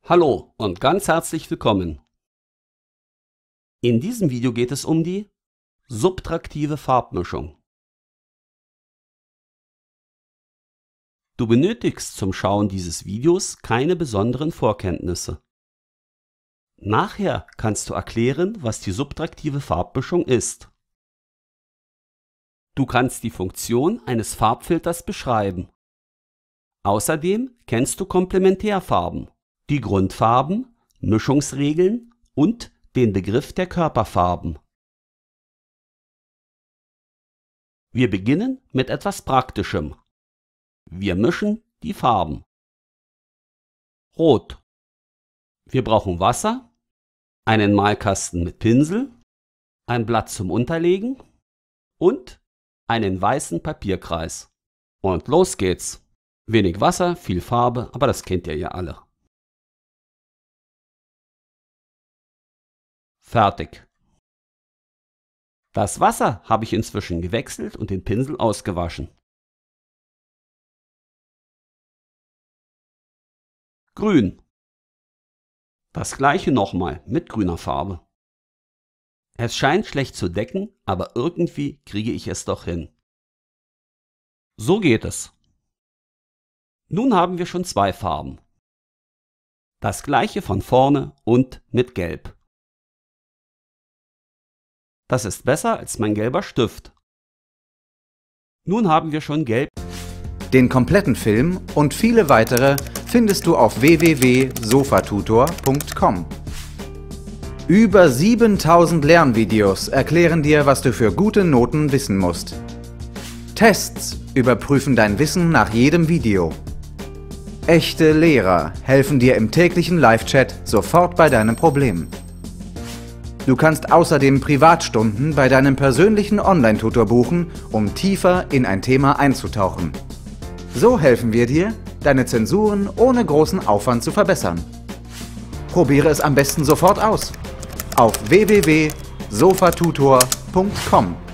Hallo und ganz herzlich willkommen. In diesem Video geht es um die subtraktive Farbmischung. Du benötigst zum Schauen dieses Videos keine besonderen Vorkenntnisse. Nachher kannst du erklären, was die subtraktive Farbmischung ist. Du kannst die Funktion eines Farbfilters beschreiben. Außerdem kennst du Komplementärfarben, die Grundfarben, Mischungsregeln und den Begriff der Körperfarben. Wir beginnen mit etwas Praktischem. Wir mischen die Farben. Rot. Wir brauchen Wasser, einen Malkasten mit Pinsel, ein Blatt zum Unterlegen und einen weißen Papierkreis. Und los geht's. Wenig Wasser, viel Farbe, aber das kennt ihr ja alle. Fertig. Das Wasser habe ich inzwischen gewechselt und den Pinsel ausgewaschen. Grün. Das gleiche nochmal mit grüner Farbe. Es scheint schlecht zu decken, aber irgendwie kriege ich es doch hin. So geht es. Nun haben wir schon zwei Farben. Das gleiche von vorne und mit Gelb. Das ist besser als mein gelber Stift. Nun haben wir schon Gelb. Den kompletten Film und viele weitere findest du auf www.sofatutor.com. Über 7000 Lernvideos erklären dir, was du für gute Noten wissen musst. Tests überprüfen dein Wissen nach jedem Video. Echte Lehrer helfen dir im täglichen Live-Chat sofort bei deinem Problem. Du kannst außerdem Privatstunden bei deinem persönlichen Online-Tutor buchen, um tiefer in ein Thema einzutauchen. So helfen wir dir, deine Zensuren ohne großen Aufwand zu verbessern. Probiere es am besten sofort aus. Auf www.sofatutor.com